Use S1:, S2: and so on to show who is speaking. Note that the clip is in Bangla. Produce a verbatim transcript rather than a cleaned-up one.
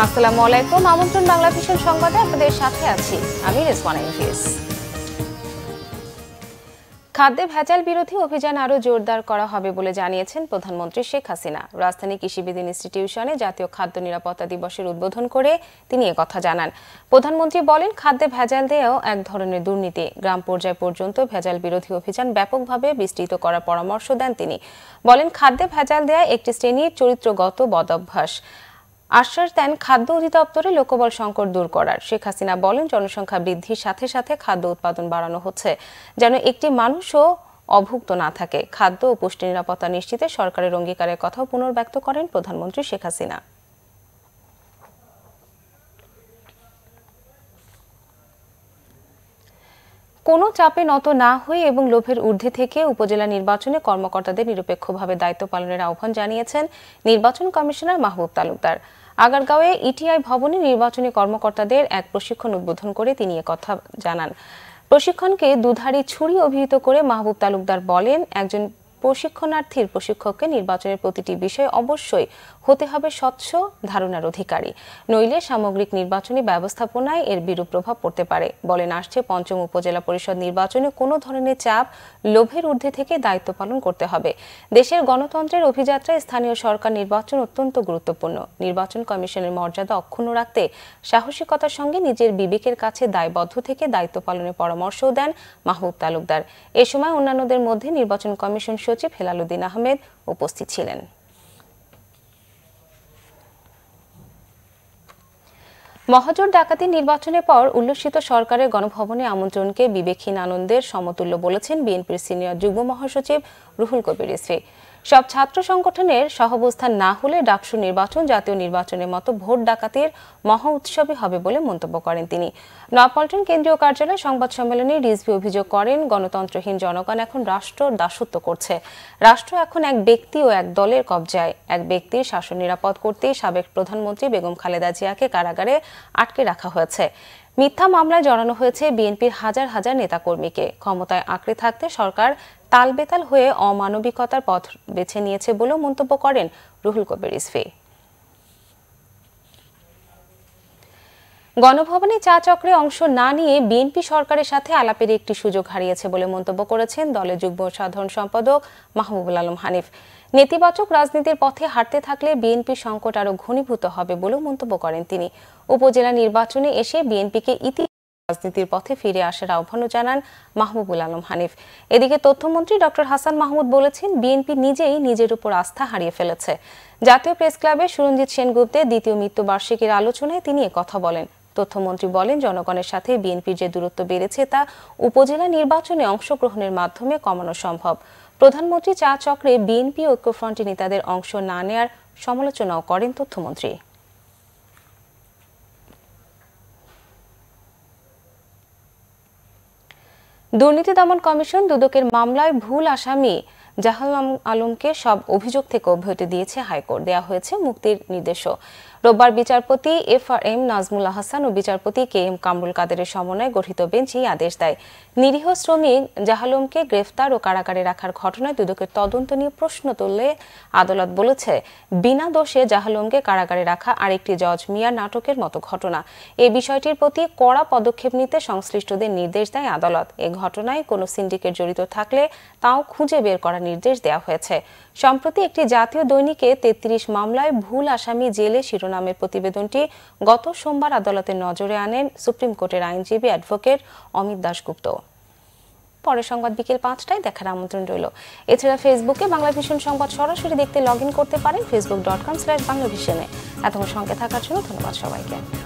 S1: আসসালামু আলাইকুম। আমন্ত্রণ বাংলাভিশন সংবাদে আপনাদের সাথে আছি আমি রেজওয়ানা ইনফিস। খাদ্যে ভেজাল বিরোধী অভিযান আরও জোরদার করা হবে বলে জানিয়েছেন প্রধানমন্ত্রী শেখ হাসিনা। রাজধানী কৃষিবিজ্ঞান ইনস্টিটিউশনে জাতীয় খাদ্য নিরাপত্তা দিবসের উদ্বোধন করে তিনি একথা জানান। প্রধানমন্ত্রী বলেন, খাদ্যে ভেজাল দেওয়াও এক ধরনের দুর্নীতি। গ্রাম পর্যায় পর্যন্ত ভেজাল বিরোধী অভিযান ব্যাপকভাবে বিস্তৃত করার পরামর্শ দেন তিনি। বলেন, খাদ্যে ভেজাল দেয়া একটি শ্রেণীর চরিত্রগত বদঅভ্যাস। আশ্বাস দেন খাদ্য অধিদপ্তরে লোকবল সংকট দূর করার। শেখ হাসিনা বলেন, জনসংখ্যা বৃদ্ধির সাথে সাথে খাদ্য উৎপাদন বাড়ানো হচ্ছে যেন একটি মানুষও অভুক্ত না থাকে। খাদ্য ও পুষ্টি নিরাপত্তা নিশ্চিতে সরকারের অঙ্গীকারের কথাও পুনর্ব্যক্ত করেন প্রধানমন্ত্রী শেখ হাসিনা। কোনো চাপে নত না হয়ে এবং লোভের ঊর্ধ্বে থেকে উপজেলা নির্বাচনে কর্মকর্তাদের নিরপেক্ষভাবে দায়িত্ব পালনের আহ্বান জানিয়েছেন নির্বাচন কমিশনার মাহবুব তালুকদার। আগারগাঁওয়ে ইটিআই ভবনে নির্বাচনী কর্মকর্তাদের এক প্রশিক্ষণ উদ্বোধন করে তিনি একথা জানান। প্রশিক্ষণকে দুধারী ছুরি অভিহিত করে মাহবুব তালুকদার বলেন, একজন প্রশিক্ষণার্থীর প্রশিক্ষককে নির্বাচনের প্রতিটি বিষয় অবশ্যই হতে হবে স্বচ্ছ ধারণার অধিকারী, নইলে সামগ্রিক নির্বাচনী ব্যবস্থাপনায় এর বিরূপ প্রভাব পড়তে পারে। বলেন, আসছে পঞ্চম উপজেলা পরিষদ নির্বাচনে কোনো ধরনের চাপ, লোভের ঊর্ধ্বে থেকে দায়িত্ব পালন করতে হবে। দেশের গণতন্ত্রের অভিযাত্রায় স্থানীয় সরকার নির্বাচন অত্যন্ত গুরুত্বপূর্ণ। নির্বাচন কমিশনের মর্যাদা অক্ষুণ্ণ রাখতে সাহসিকতার সঙ্গে নিজের বিবেকের কাছে দায়বদ্ধ থেকে দায়িত্ব পালনের পরামর্শও দেন মাহবুব তালুকদার। এ সময় অন্যান্যদের মধ্যে নির্বাচন কমিশন সচিব হেলালুদ্দিন আহমেদ উপস্থিত ছিলেন। মহাজোট ডাকাতি নির্বাচনের পর উল্লসিত সরকারের গণভবনে আমন্ত্রণকে বিবেকহীন আনন্দের সমতুল্য বলেছেন বিএনপির সিনিয়র যুগ্ম মহাসচিব রুহুল কবির রিজভী। সব ছাত্র সংগঠনের সহাবস্থান না হলে ডাকসু নির্বাচন জাতীয় নির্বাচনের মতো ভোট ডাকাতির মহা উৎসবই হবে বলে মন্তব্য করেন তিনি। নয়াপল্টন কেন্দ্রীয় কার্যালয়ে সংবাদ সম্মেলনে রিজভী অভিযোগ করেন, গণতন্ত্রহীন জনগণ এখন রাষ্ট্র দাসত্ব করছে। রাষ্ট্র এখন এক ব্যক্তি ও এক দলের কবজায়। এক ব্যক্তির শাসন নিরাপদ করতেই সাবেক প্রধানমন্ত্রী বেগম খালেদা জিয়াকে কারাগারে আটকে রাখা হয়েছে। মিথ্যা মামলায় জড়ানো হয়েছে বিএনপির হাজার হাজার নেতাকর্মীকে। ক্ষমতায় আঁকড়ে থাকতে সরকার তালবেতাল হয়ে অমানবিকতার পথ বেছে নিয়েছে বলেও মন্তব্য করেন রুহুল কবির রিজভী। গণভবনে চা চক্রে অংশ না নিয়ে বিএনপি সরকারের সাথে আলাপের একটি সুযোগ হারিয়েছে বলে মন্তব্য করেছেন দলের যুগ্ম সাধারণ সম্পাদক মাহবুবুল আলম হানিফ। নেতিবাচক রাজনীতির পথে হাঁটতে থাকলে বিএনপি সংকট আরও ঘনীভূত হবে বলেও মন্তব্য করেন তিনি। উপজেলা নির্বাচনে এসে বিএনপিকে ইতি রাজনীতির পথে ফিরে আসার আহ্বানও জানান মাহবুবুল আলম হানিফ। এদিকে তথ্যমন্ত্রী ডক্টর হাসান মাহমুদ বলেছেন, বিএনপি নিজেই নিজের উপর আস্থা হারিয়ে ফেলেছে। জাতীয় প্রেস ক্লাবে সুরঞ্জিত সেনগুপ্তের দ্বিতীয় মৃত্যুবার্ষিকীর আলোচনায় তিনি একথা বলেন। তথ্যমন্ত্রী বলেন, জনগণের সাথে বিএনপির যে দূরত্ব বেড়েছে তা উপজেলা নির্বাচনে অংশগ্রহণের মাধ্যমে কমানো সম্ভব। প্রধানমন্ত্রী চা চক্রে বিএনপি ঐক্যফ্রন্টের নেতাদের অংশ না নেয়ার সমালোচনাও করেন তথ্যমন্ত্রী। দুর্নীতি দমন কমিশন দুদকের মামলায় ভুল আসামি জাহাল আলমকে সব অভিযোগ থেকে অব্যাহতি দিয়েছে হাইকোর্ট। দেয়া হয়েছে মুক্তির নির্দেশও। রোববার বিচারপতি F R M Nazmul Hasan ও বিচারপতি কে এম কামরুল কাদেরের সমন্বয়ে গঠিত বেঞ্চ এই আদেশ দেয়। নিরীহ শ্রমিক জাহালমকে গ্রেফতার ও কারাগারে রাখার ঘটনায় দুদকের তদন্ত নিয়ে প্রশ্ন তুললে আদালত বলেছে, বিনা দোষে জাহালমকে কারাগারে রাখা আরেকটি জজ মিয়ার নাটকের মতো ঘটনা। এই বিষয়টির প্রতি কড়া পদক্ষেপ নিতে সংশ্লিষ্টদের নির্দেশ দেয় আদালত। এ ঘটনায় কোনো সিন্ডিকেট জড়িত থাকলে তাও খুঁজে বের করার নির্দেশ দেওয়া হয়েছে। সম্প্রতি একটি জাতীয় দৈনিকে তেত্রিশ মামলায় ভুল আসামি জেলে শিরোনামের প্রতিবেদনটি গত সোমবার আদালতের নজরে আনেন সুপ্রিম কোর্টের আইনজীবী অ্যাডভোকেট অমিত দাশগুপ্ত। পরের সংবাদ বিকেল পাঁচটায় দেখার আমন্ত্রণ রইল। এছাড়া ফেসবুকে বাংলাভিশন সংবাদ সরাসরি দেখতে লগ ইন করতে পারেন ফেসবুক ডট কম স্ল্যাশ বাংলাভিশনে। এতক্ষণ সঙ্গে থাকার জন্য ধন্যবাদ সবাইকে।